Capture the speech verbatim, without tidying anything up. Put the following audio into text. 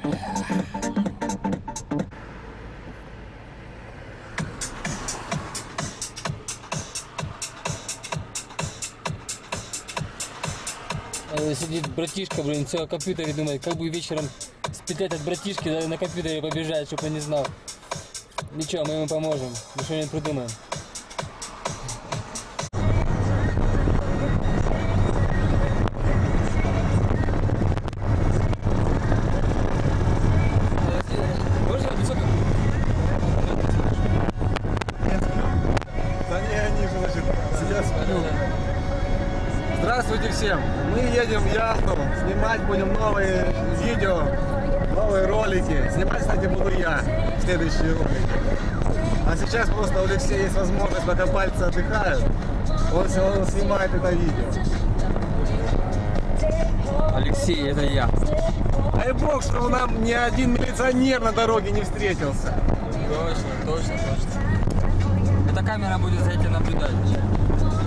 Сидит братишка, блин, все о компьютере думает, как бы вечером спетлять от братишки, да, на компьютере побежать, чтобы он не знал. Ничего, мы ему поможем, мы что-нибудь придумаем. Здравствуйте всем! Мы едем в яхту, снимать будем новые видео, новые ролики. Снимать, кстати, буду я в следующие ролики. А сейчас просто у Алексея есть возможность, пока пальцы отдыхают, он все равно снимает это видео. Алексей, это я. Дай бог, что нам ни один милиционер на дороге не встретился. Точно, точно, точно. Эта камера будет за этим наблюдать.